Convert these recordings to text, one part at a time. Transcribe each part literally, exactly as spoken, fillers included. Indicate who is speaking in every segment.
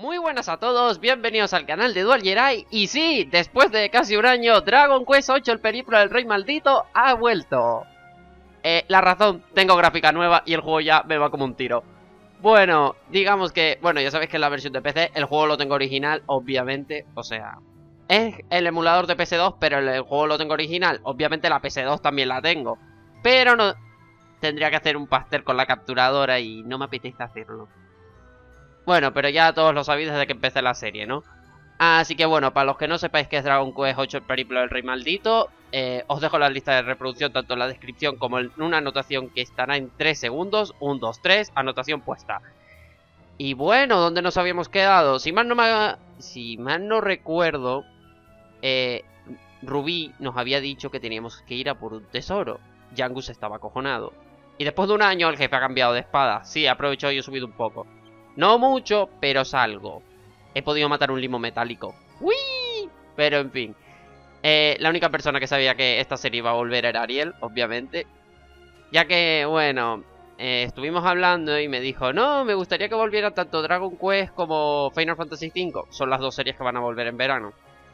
Speaker 1: Muy buenas a todos, bienvenidos al canal de Dual Jedi. Y sí, después de casi un año, Dragon Quest ocho, el periplo del rey maldito, ha vuelto. eh, La razón, tengo gráfica nueva y el juego ya me va como un tiro. Bueno, digamos que, bueno, ya sabéis que es la versión de P C. El juego lo tengo original, obviamente. O sea, es el emulador de P S dos, pero el, el juego lo tengo original. Obviamente la P S dos también la tengo, pero no, tendría que hacer un pastel con la capturadora y no me apetece hacerlo. Bueno, pero ya todos lo sabéis desde que empecé la serie, ¿no? Así que bueno, para los que no sepáis qué es Dragon Quest ocho, el periplo del rey maldito, eh, os dejo la lista de reproducción tanto en la descripción como en una anotación que estará en tres segundos. uno, dos, tres, anotación puesta. Y bueno, ¿dónde nos habíamos quedado? Si mal no, me... si mal no recuerdo, eh, Rubí nos había dicho que teníamos que ir a por un tesoro. Yangus estaba acojonado. Y después de un año el jefe ha cambiado de espada. Sí, he aprovechado y he subido un poco. No mucho, pero salgo. He podido matar un limo metálico. ¡Uy! Pero en fin. Eh, la única persona que sabía que esta serie iba a volver era Ariel, obviamente. Ya que, bueno, eh, estuvimos hablando y me dijo, no, me gustaría que volviera tanto Dragon Quest como Final Fantasy cinco. Son las dos series que van a volver en verano.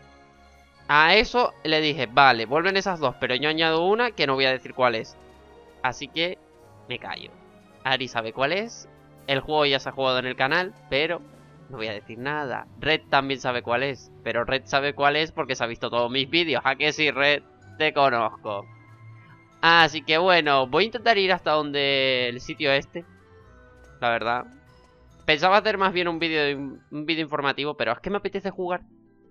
Speaker 1: A eso le dije, vale, vuelven esas dos, pero yo añado una que no voy a decir cuál es. Así que me callo. Ari sabe cuál es. El juego ya se ha jugado en el canal, pero no voy a decir nada. Red también sabe cuál es, pero Red sabe cuál es porque se ha visto todos mis vídeos. ¿A que sí, Red? Te conozco. Así que bueno, voy a intentar ir hasta donde el sitio este. La verdad. Pensaba hacer más bien un vídeo un vídeo informativo, pero es que me apetece jugar.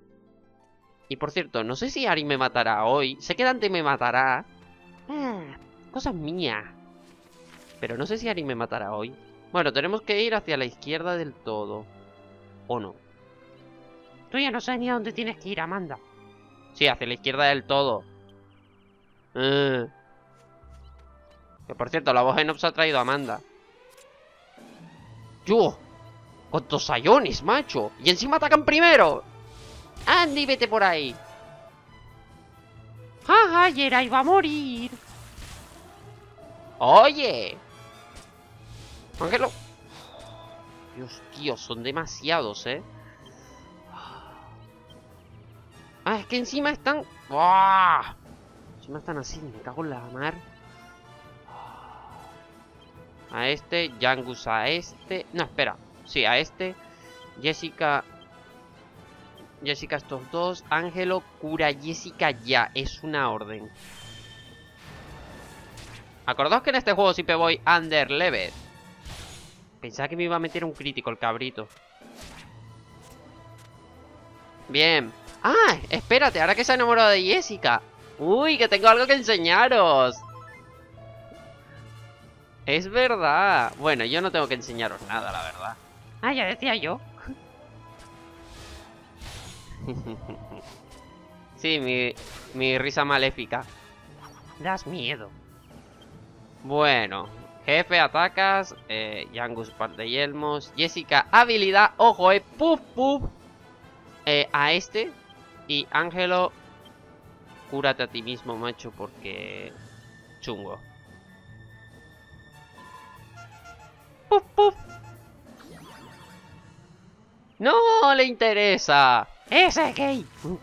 Speaker 1: Y por cierto, no sé si Ari me matará hoy. Sé que Dante me matará. Ah, cosas mías. Pero no sé si Ari me matará hoy. Bueno, tenemos que ir hacia la izquierda del todo. ¿O no?
Speaker 2: Tú ya no sabes ni a dónde tienes que ir, Amanda.
Speaker 1: Sí, hacia la izquierda del todo. Uh. Que por cierto, la voz en off se ha traído a Amanda. ¡Yo! ¡Cuántos sayones, macho! ¡Y encima atacan primero! ¡Andy, vete por ahí!
Speaker 2: ¡Jaja! Jedi va a morir.
Speaker 1: ¡Oye! Ángelo. Dios, tío, son demasiados, ¿eh? Ah, es que encima están... ¡Buah! Encima están así, me cago en la mar. A este, Yangus a este... No, espera. Sí, a este. Jessica... Jessica a estos dos. Ángelo, cura Jessica ya. Es una orden. Acordaos que en este juego siempre voy under level. Pensaba que me iba a meter un crítico el cabrito. Bien. Ah, espérate, ahora que se ha enamorado de Jessica. Uy, que tengo algo que enseñaros. Es verdad. Bueno, yo no tengo que enseñaros nada, la verdad.
Speaker 2: Ah, ya decía yo.
Speaker 1: Sí, mi, mi risa maléfica.
Speaker 2: Das miedo.
Speaker 1: Bueno, jefe, atacas. Eh, Yangus, par de yelmos. Jessica, habilidad. Ojo, eh. Puf, puf. Eh, a este. Y Ángelo, cúrate a ti mismo, macho, porque... chungo. Puf, puf. No le interesa.
Speaker 2: ¡Ese es gay!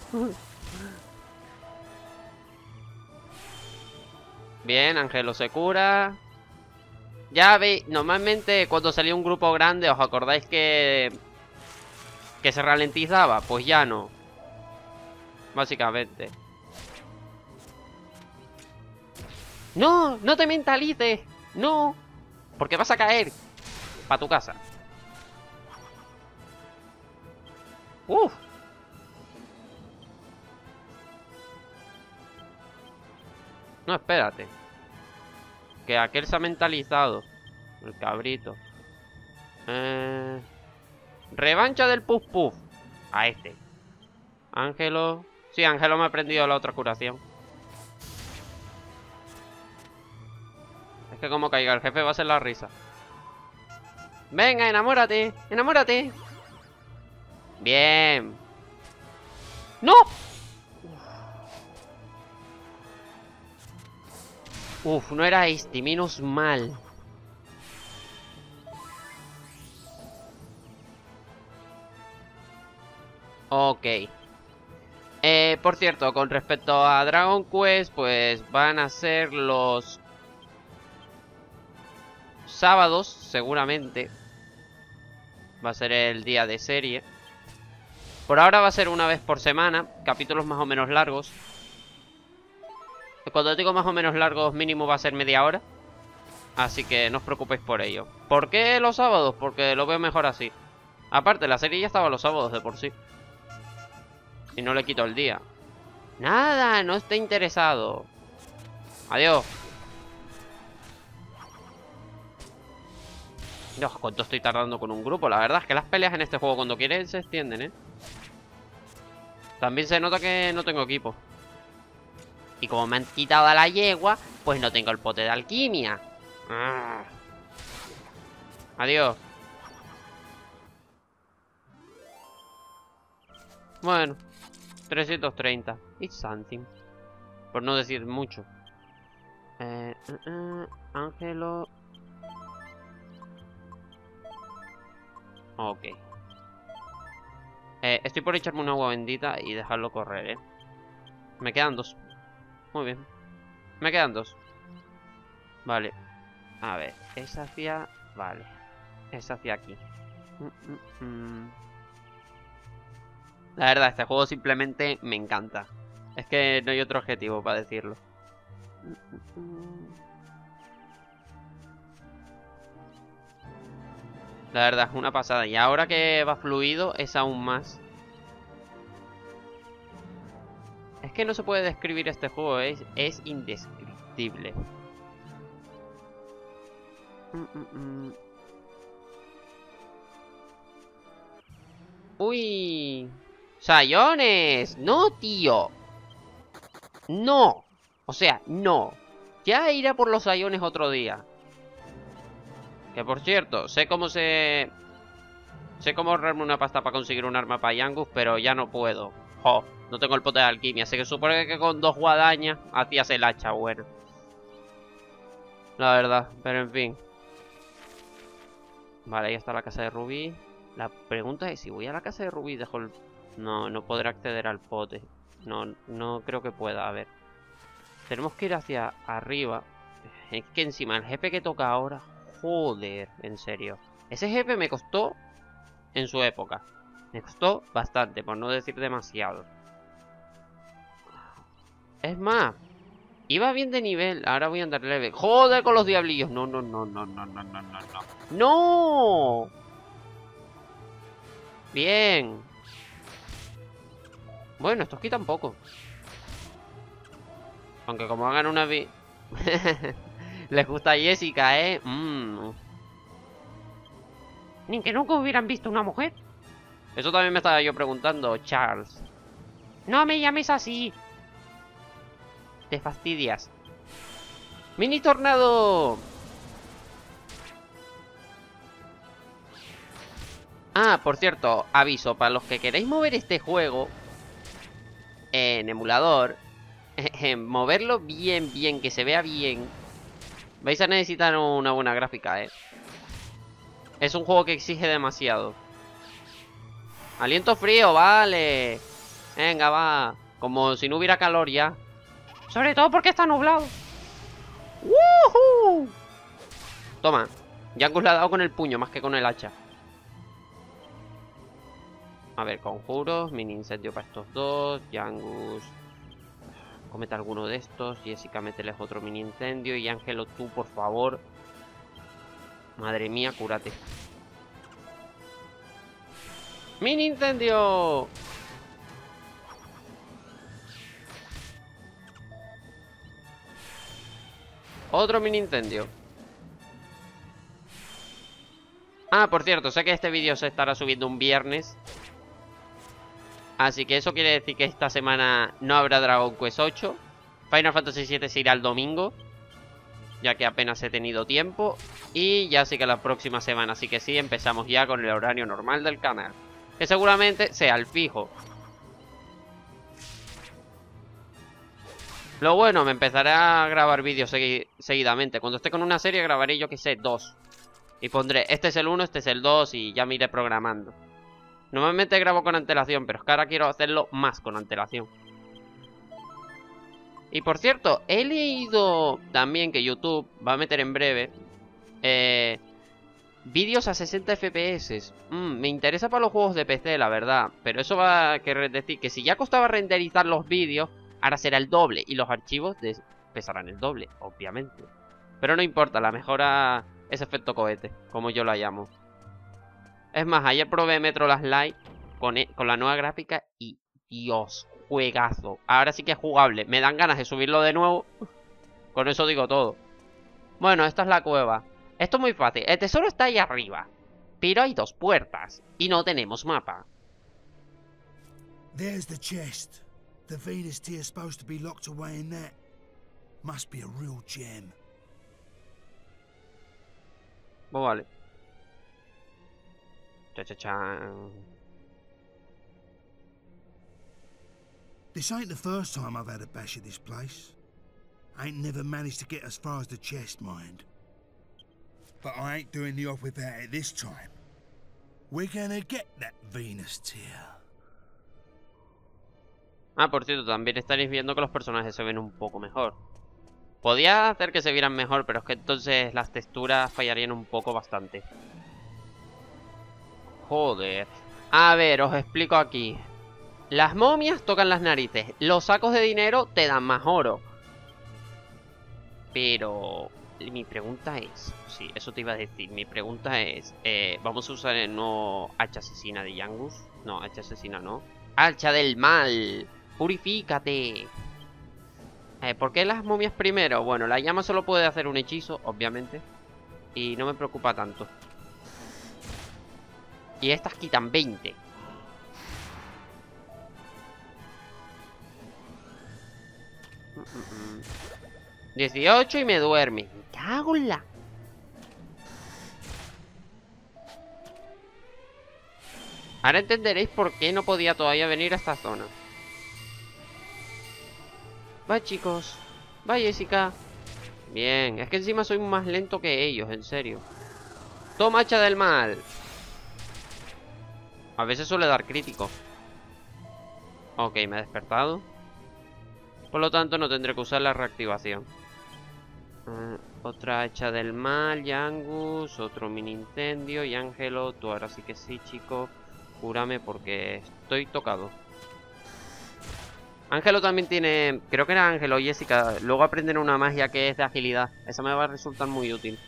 Speaker 1: Bien, Ángelo se cura. Ya veis, normalmente cuando salía un grupo grande, ¿os acordáis que... que se ralentizaba? Pues ya no. Básicamente. ¡No! ¡No te mentalices! ¡No! Porque vas a caer. Pa' tu casa. ¡Uf! No, espérate. Que aquel se ha mentalizado. El cabrito. Eh... Revancha del puff puff. A este. Ángelo. Sí, Ángelo me ha aprendido la otra curación. Es que como caiga el jefe va a ser la risa. Venga, enamórate. Enamórate. Bien. ¡No! Uf, no era este, menos mal. Ok. Eh, por cierto, con respecto a Dragon Quest, pues van a ser los sábados, seguramente. Va a ser el día de serie. Por ahora va a ser una vez por semana, capítulos más o menos largos. Cuando digo más o menos largos, mínimo va a ser media hora. Así que no os preocupéis por ello. ¿Por qué los sábados? Porque lo veo mejor así. Aparte, la serie ya estaba los sábados de por sí. Y no le quito el día. Nada, no esté interesado. Adiós. Dios, cuánto estoy tardando con un grupo. La verdad es que las peleas en este juego cuando quieren se extienden, ¿eh? También se nota que no tengo equipo. Y como me han quitado a la yegua, pues no tengo el pote de alquimia. Ah. Adiós. Bueno, trescientos treinta. It's something. Por no decir mucho. Eh, uh, uh, Ángelo. Ok. Eh, estoy por echarme un agua bendita y dejarlo correr, ¿eh? Me quedan dos. Muy bien. Me quedan dos. Vale. A ver. Es hacia... Vale. Es hacia aquí. Mm, mm, mm. La verdad, este juego simplemente me encanta. Es que no hay otro objetivo para decirlo. Mm, mm, mm. La verdad, es una pasada. Y ahora que va fluido, es aún más. Es que no se puede describir este juego. Es, es indescriptible. Mm, mm, mm. ¡Uy! ¡Sayones! ¡No, tío! ¡No! O sea, no. Ya iré por los sayones otro día. Que por cierto, sé cómo se... Sé cómo ahorrarme una pasta para conseguir un arma para Yangus, pero ya no puedo. Jo, no tengo el pote de alquimia. Así que supone que con dos guadañas hacías el hacha, bueno. La verdad, pero en fin. Vale, ahí está la casa de Rubí. La pregunta es, si voy a la casa de Rubí, dejo el... No, no podré acceder al pote. No, no creo que pueda, a ver. Tenemos que ir hacia arriba. Es que encima el jefe que toca ahora... Joder, en serio. Ese jefe me costó en su época. Me costó bastante, por no decir demasiado. Es más, iba bien de nivel. Ahora voy a andar leve. Joder con los diablillos. No, no, no, no, no, no, no, no. ¡No! Bien. Bueno, estos quitan poco. Aunque como hagan una... vi Les gusta a Jessica, ¿eh? Mm.
Speaker 2: Ni que nunca hubieran visto una mujer.
Speaker 1: Eso también me estaba yo preguntando, Charles.
Speaker 2: No me llames así.
Speaker 1: Te fastidias. ¡Mini tornado! Ah, por cierto, aviso, para los que queréis mover este juego en emulador, moverlo bien, bien, que se vea bien, vais a necesitar una buena gráfica, ¿eh? Es un juego que exige demasiado. Aliento frío, vale. Venga, va. Como si no hubiera calor ya.
Speaker 2: Sobre todo porque está nublado.
Speaker 1: ¡Woohoo! Toma. Yangus le ha dado con el puño más que con el hacha. A ver, conjuros, mini incendio para estos dos. Yangus, comete alguno de estos. Jessica, mételes otro mini incendio. Y Ángelo, tú, por favor. Madre mía, cúrate. ¡Mini incendio! Otro mini incendio. Ah, por cierto, sé que este vídeo se estará subiendo un viernes. Así que eso quiere decir que esta semana no habrá Dragon Quest ocho. Final Fantasy siete se irá el domingo, ya que apenas he tenido tiempo. Y ya sí que la próxima semana, así que sí, empezamos ya con el horario normal del canal, que seguramente sea el fijo. Lo bueno, me empezaré a grabar vídeos segui seguidamente. Cuando esté con una serie grabaré, yo que sé, dos. Y pondré, este es el uno, este es el dos y ya me iré programando. Normalmente grabo con antelación, pero es que ahora quiero hacerlo más con antelación. Y por cierto, he leído también que YouTube va a meter en breve eh, vídeos a sesenta F P S. Mm, me interesa para los juegos de P C, la verdad. Pero eso va a querer decir que si ya costaba renderizar los vídeos, ahora será el doble. Y los archivos de... pesarán el doble, obviamente. Pero no importa, la mejora es efecto cohete, como yo la llamo. Es más, ayer probé Metro Last Light con, e con la nueva gráfica y... Dios, juegazo. Ahora sí que es jugable. Me dan ganas de subirlo de nuevo. Con eso digo todo. Bueno, esta es la cueva. Esto es muy fácil. El tesoro está ahí arriba. Pero hay dos puertas. Y no tenemos mapa.
Speaker 3: There's the chest. The Venus tear supposed to be locked away in that. Must be a real gem.
Speaker 1: Pues vale. Cha cha chan.
Speaker 3: This ain't the first time I've had a bash at this place. I ain't never managed to get as far as the chest, mind. But I ain't doing the off without it this time. We're gonna get that Venus tear.
Speaker 1: Ah, por cierto, también estaréis viendo que los personajes se ven un poco mejor. Podía hacer que se vieran mejor, pero es que entonces las texturas fallarían un poco bastante. Joder. A ver, os explico aquí. Las momias tocan las narices. Los sacos de dinero te dan más oro. Pero... mi pregunta es... sí, eso te iba a decir. Mi pregunta es... Eh, ¿vamos a usar el nuevo hacha asesina de Yangus? No, hacha asesina no. ¡Hacha del mal! ¡Purifícate! Eh, ¿Por qué las momias primero? Bueno, la llama solo puede hacer un hechizo, obviamente. Y no me preocupa tanto. Y estas quitan veinte. dieciocho y me duerme. Me cago en la... Ahora entenderéis por qué no podía todavía venir a esta zona. Va, chicos. Va, Jessica. Bien, es que encima soy más lento que ellos, en serio. Toma, hacha del mal. A veces suele dar crítico. Ok, me he despertado. Por lo tanto no tendré que usar la reactivación. uh, Otra hacha del mal, Yangus. Otro mini incendio. Y Ángelo, tú ahora sí que sí, chico. Cúrame porque estoy tocado. Ángelo también tiene... creo que era Ángelo o Jessica. Luego aprenden una magia que es de agilidad. Esa me va a resultar muy útil.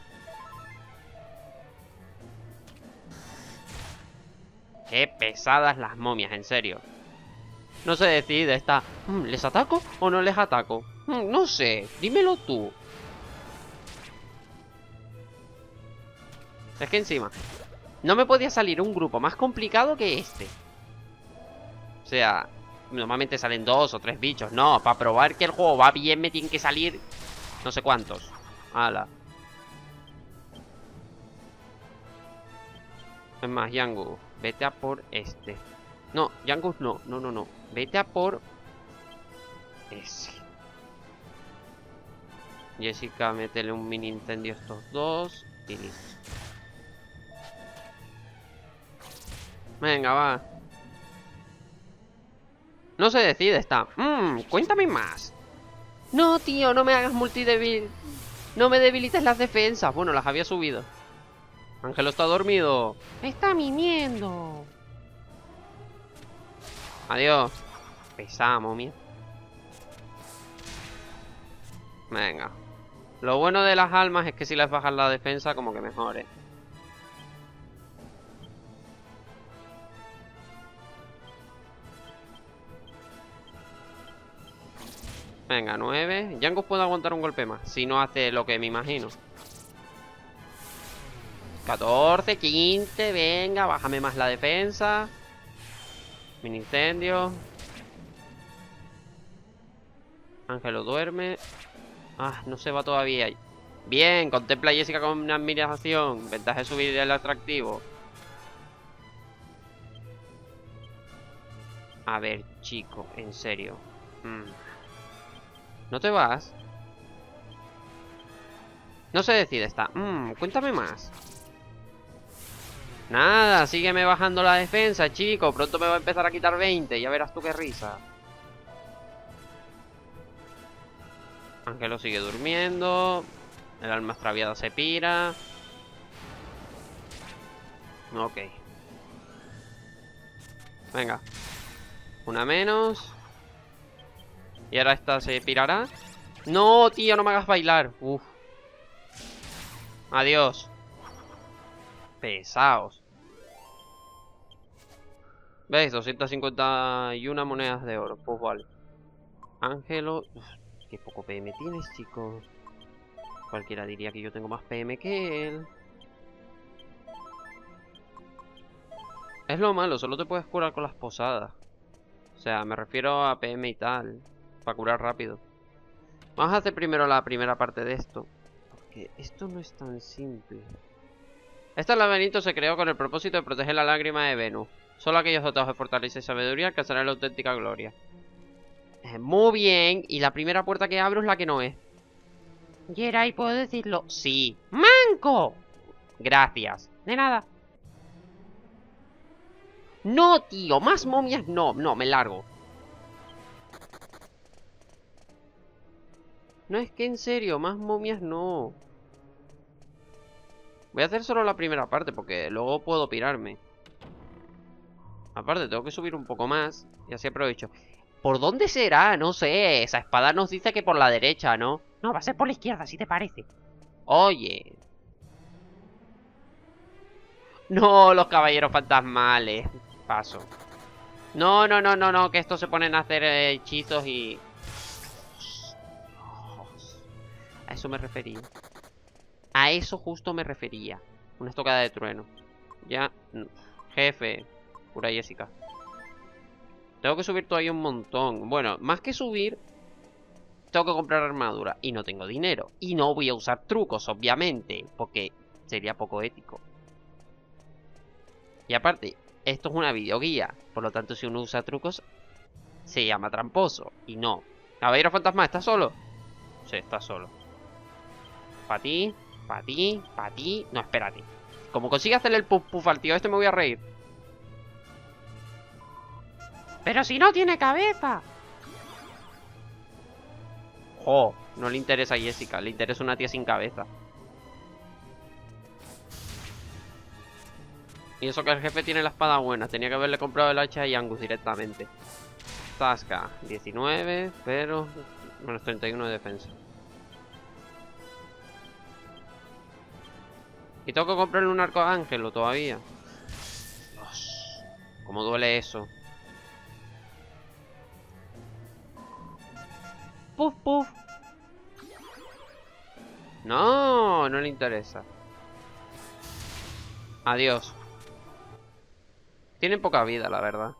Speaker 1: Qué pesadas las momias, en serio. No se decide, está... ¿les ataco o no les ataco? No sé, dímelo tú. Es que encima no me podía salir un grupo más complicado que este. O sea, normalmente salen dos o tres bichos. No, para probar que el juego va bien me tienen que salir no sé cuántos. Ala. Es más, Yangus, vete a por este. No, Yangus no, no, no, no. Vete a por ese. Jessica, métele un mini incendio a estos dos y listo. Venga, va. No se decide, está. Mmm, cuéntame más. No, tío, no me hagas multidevil. No me debilites las defensas. Bueno, las había subido. Ángelo está dormido.
Speaker 2: Está mimiendo.
Speaker 1: Adiós. Pesada, momia. Venga. Lo bueno de las almas es que si les bajas la defensa, como que mejore. Venga, nueve. Yangus puede aguantar un golpe más, si no hace lo que me imagino. catorce, quince, venga, bájame más la defensa. Mini incendio. Ángelo duerme. Ah, no se va todavía. Bien, contempla a Jessica con una admiración. Ventaja de subir el atractivo. A ver, chico, en serio. Mm. ¿No te vas? No se decide esta. Mm, cuéntame más. Nada, sígueme bajando la defensa, chico. Pronto me va a empezar a quitar veinte. Ya verás tú qué risa. Ángelo sigue durmiendo. El alma extraviada se pira. Ok. Venga. Una menos. Y ahora esta se pirará. No, tío, no me hagas bailar. Uf. Adiós. Pesaos. ¿Veis? doscientas cincuenta y una monedas de oro. Pues vale. Ángelo. Uf, qué poco P M tienes, chicos. Cualquiera diría que yo tengo más P M que él. Es lo malo, solo te puedes curar con las posadas. O sea, me refiero a P M y tal. Para curar rápido. Vamos a hacer primero la primera parte de esto. Porque esto no es tan simple. Este laberinto se creó con el propósito de proteger la lágrima de Venus. Solo aquellos dotados de fortaleza y sabiduría alcanzarán la auténtica gloria. Eh, muy bien. Y la primera puerta que abro es la que no es.
Speaker 2: Geray, ¿puedo decirlo?
Speaker 1: Sí.
Speaker 2: ¡Manco!
Speaker 1: Gracias.
Speaker 2: De nada.
Speaker 1: No, tío. Más momias no. No, me largo. No, es que en serio, más momias no. Voy a hacer solo la primera parte porque luego puedo pirarme. Aparte, tengo que subir un poco más. Y así aprovecho. ¿Por dónde será? No sé. Esa espada nos dice que por la derecha, ¿no?
Speaker 2: No, va a ser por la izquierda, si te parece.
Speaker 1: Oye. No, los caballeros fantasmales. Paso. No, no, no, no, no. Que estos se ponen a hacer eh, hechizos y... A eso me refería. A eso justo me refería. Una estocada de trueno. Ya. Jefe. Pura Jessica. Tengo que subir todavía un montón. Bueno, más que subir, tengo que comprar armadura. Y no tengo dinero. Y no voy a usar trucos, obviamente. Porque sería poco ético. Y aparte, esto es una videoguía. Por lo tanto, si uno usa trucos, se llama tramposo. Y no. Caballero fantasma, ¿estás solo? Sí, está solo. Para ti, para ti, para ti. No, espérate. Como consiga hacerle el puff puff al tío este, me voy a reír.
Speaker 2: Pero si no tiene cabeza.
Speaker 1: Jo, no le interesa a Jessica, le interesa una tía sin cabeza. Y eso que el jefe tiene la espada buena. Tenía que haberle comprado el hacha a Angus directamente. Tasca, diecinueve, pero menos treinta y uno de defensa. Y tengo que comprarle un arco a Ángelo todavía. Dios, cómo duele eso. Puf, puf. No, no le interesa. Adiós. Tienen poca vida, la verdad.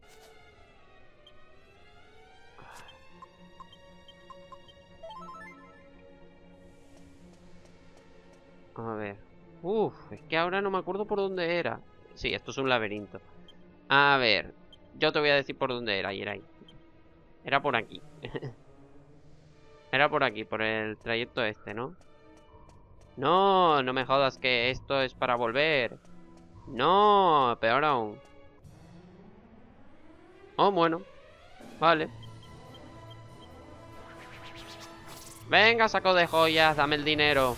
Speaker 1: A ver. Uf, es que ahora no me acuerdo por dónde era. Sí, esto es un laberinto. A ver. Yo te voy a decir por dónde era, y era ahí. Era por aquí. Era por aquí, por el trayecto este, ¿no? No, no me jodas que esto es para volver. No, peor aún. Oh, bueno. Vale. Venga, saco de joyas, dame el dinero.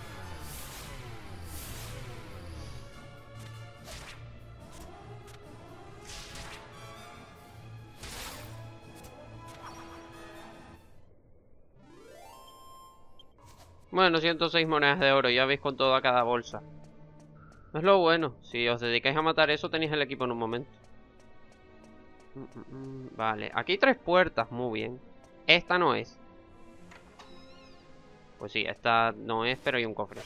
Speaker 1: Bueno, ciento seis monedas de oro, ya veis con todo a cada bolsa. Es lo bueno, si os dedicáis a matar eso tenéis el equipo en un momento. Vale, aquí hay tres puertas, muy bien. Esta no es. Pues sí, esta no es, pero hay un cofre.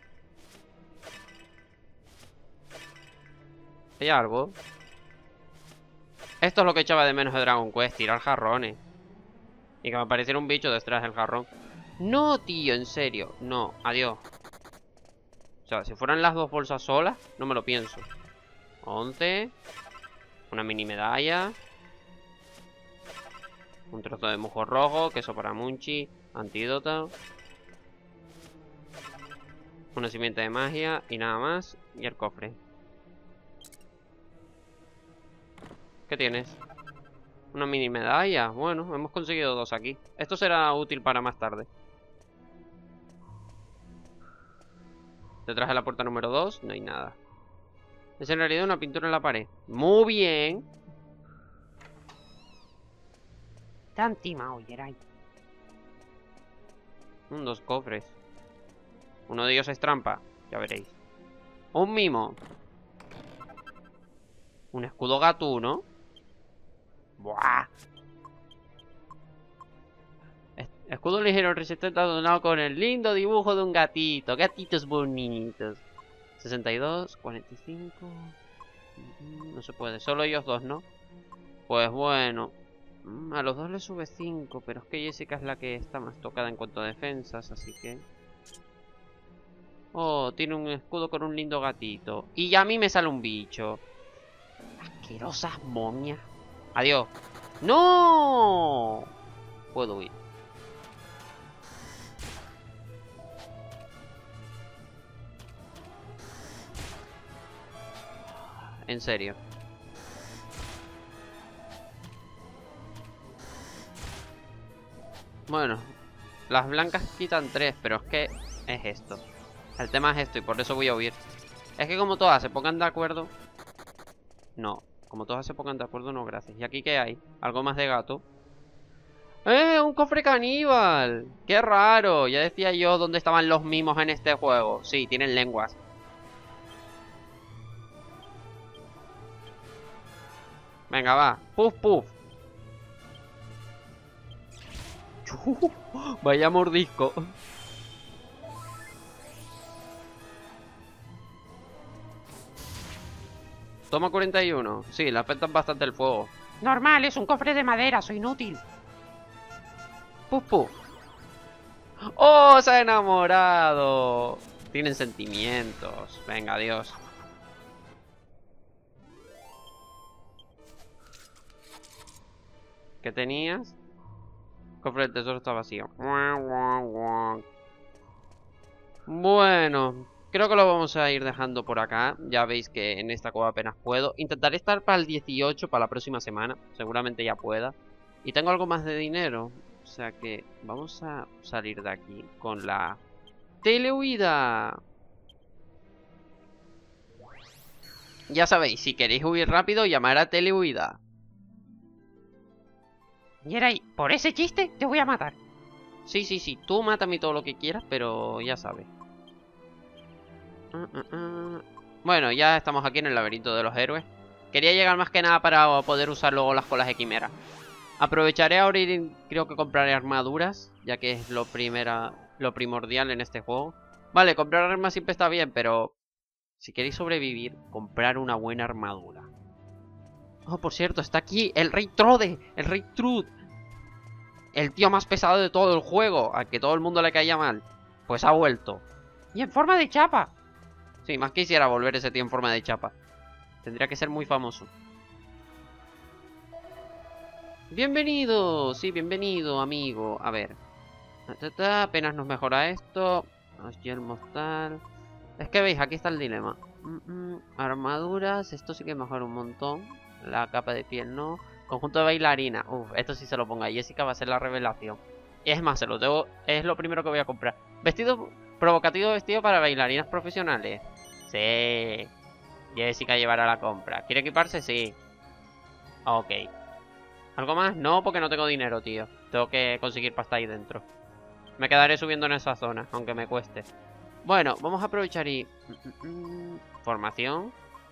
Speaker 1: ¿Hay algo? Esto es lo que echaba de menos de Dragon Quest, tirar jarrones. Y que me apareciera un bicho detrás del jarrón. No, tío, en serio. No, adiós. O sea, si fueran las dos bolsas solas, no me lo pienso. once. Una mini medalla. Un trozo de musgo rojo. Queso para Munchi. Antídoto. Una simiente de magia. Y nada más. Y el cofre. ¿Qué tienes? Una mini medalla. Bueno, hemos conseguido dos aquí. Esto será útil para más tarde. Detrás de la puerta número dos no hay nada. Es en realidad una pintura en la pared. Muy bien.
Speaker 2: Te han timado, Yeray.
Speaker 1: Mm, dos cofres. Uno de ellos es trampa. Ya veréis. Un mimo. Un escudo gatuno. Buah. Es- Escudo ligero resistente adornado con el lindo dibujo de un gatito. Gatitos bonitos. sesenta y dos, cuarenta y cinco. Mm, No se puede. Solo ellos dos, ¿no? Pues bueno. Mm, A los dos les sube cinco. Pero es que Jessica es la que está más tocada en cuanto a defensas. Así que... Oh, tiene un escudo con un lindo gatito. Y a mí me sale un bicho. Asquerosas momias. Adiós. ¡No! Puedo huir. En serio. Bueno, las blancas quitan tres, pero es que es esto. El tema es esto y por eso voy a huir. Es que como todas se pongan de acuerdo... No, como todas se pongan de acuerdo, no, gracias. ¿Y aquí qué hay? ¿Algo más de gato? ¡Eh! ¡Un cofre caníbal! ¡Qué raro! Ya decía yo dónde estaban los mimos en este juego. Sí, tienen lenguas. Venga, va. Puf, puf. Vaya mordisco. Toma cuarenta y uno. Sí, le afectan bastante el fuego.
Speaker 2: Normal, es un cofre de madera, soy inútil.
Speaker 1: Puf, puf. ¡Oh, se ha enamorado! Tienen sentimientos. Venga, adiós. ¿Qué tenías? Cofre del tesoro está vacío. Bueno, creo que lo vamos a ir dejando por acá. Ya veis que en esta cueva apenas puedo. Intentaré estar para el dieciocho, para la próxima semana. Seguramente ya pueda. Y tengo algo más de dinero. O sea que vamos a salir de aquí con la telehuida. Ya sabéis, si queréis huir rápido, llamar a telehuida.
Speaker 2: Yeray, por ese chiste te voy a matar.
Speaker 1: Sí, sí, sí, tú mátame todo lo que quieras, pero ya sabes. Uh, uh, uh. Bueno, ya estamos aquí en el laberinto de los héroes. Quería llegar más que nada para poder usar luego las colas de quimera. Aprovecharé ahora y creo que compraré armaduras, ya que es lo, primera, lo primordial en este juego. Vale, comprar armas siempre está bien, pero si queréis sobrevivir, comprar una buena armadura. Oh, por cierto, está aquí el Rey Trode, el Rey Truth. El tío más pesado de todo el juego, al que todo el mundo le caía mal. Pues ha vuelto.
Speaker 2: Y en forma de chapa.
Speaker 1: Sí, más quisiera volver ese tío en forma de chapa. Tendría que ser muy famoso. Bienvenido, sí, bienvenido, amigo. A ver. Apenas nos mejora esto. Los yelmos tal. Es que veis, aquí está el dilema. Mm -mm, armaduras, esto sí que mejora un montón. La capa de piel no. Conjunto de bailarina. Uf, esto sí se lo ponga a Jessica, va a ser la revelación. Y es más, se lo tengo, es lo primero que voy a comprar. Vestido provocativo, vestido para bailarinas profesionales. Sí. Jessica llevará la compra. ¿Quiere equiparse? Sí. Ok. ¿Algo más? No, porque no tengo dinero, tío. Tengo que conseguir pasta ahí dentro. Me quedaré subiendo en esa zona, aunque me cueste. Bueno, vamos a aprovechar y... Formación.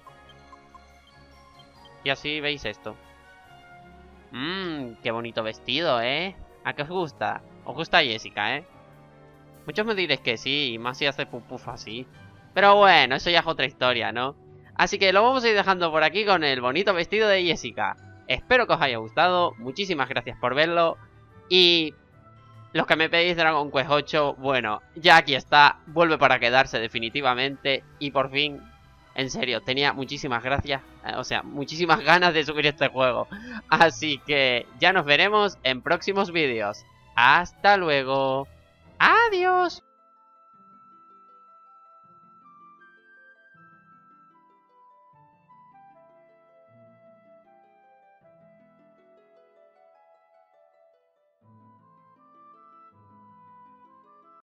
Speaker 1: Y así veis esto. Mmm, qué bonito vestido, ¿eh? ¿A qué os gusta? Os gusta Jessica, ¿eh? Muchos me diréis que sí, y más si hace pupuf así. Pero bueno, eso ya es otra historia, ¿no? Así que lo vamos a ir dejando por aquí con el bonito vestido de Jessica. Espero que os haya gustado, muchísimas gracias por verlo. Y los que me pedís Dragon Quest ocho, bueno, ya aquí está, vuelve para quedarse definitivamente. Y por fin, en serio, tenía muchísimas gracias, eh, o sea, muchísimas ganas de subir este juego. Así que ya nos veremos en próximos vídeos. Hasta luego. Adiós.